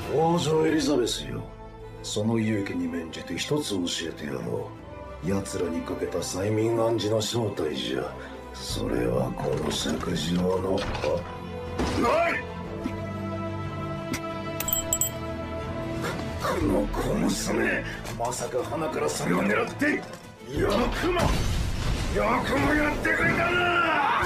王女エリザベスよ、その勇気に免じて一つ教えてやろう。奴らにかけた催眠暗示の正体じゃ。それはこの釈上のない。この小娘、まさか鼻からそれを狙って。よくもやってくれたな。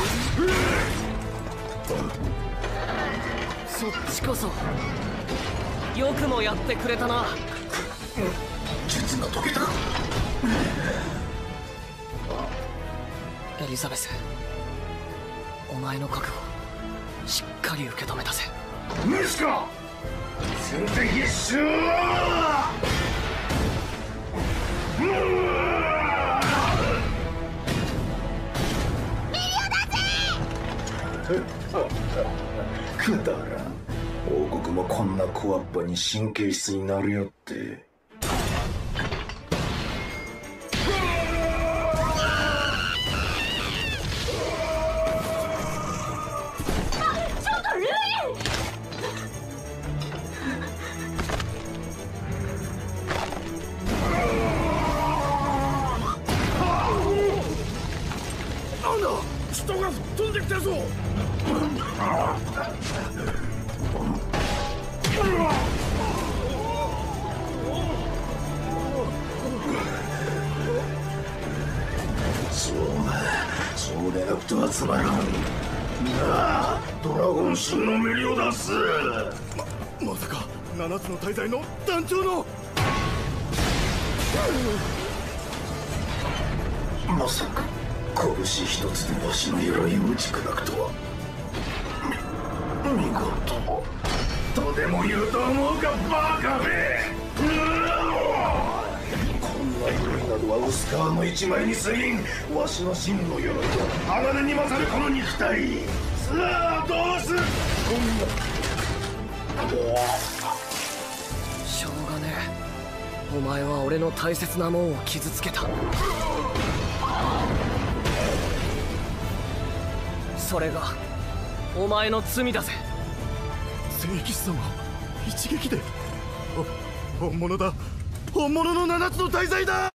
そっちこそよくもやってくれたな。 術が解けたか。 エリザベス、お前の覚悟しっかり受け止めたぜ。 無視か。先手必勝。くだらん。王国もこんな小わっぱに神経質になるよって。 なんだ、人が吹っ飛んできたぞ。 そうでなくてはつまらん。なあ、ドラゴン神のメリオダス。 まさか7つの大罪の団長の。 まさか拳一つでわしの鎧を打ち砕くとは。見事とでも言うと思うか、バカめ。こんな鎧などは薄皮の一枚に過ぎん。わしの真の鎧は鋼に勝るこの肉体。さあどうす。 しょうがねえ、お前は俺の大切なもんを傷つけた。それがお前の罪だぜ。 聖騎士様、一撃で。本物だ。本物の7つの大罪だ。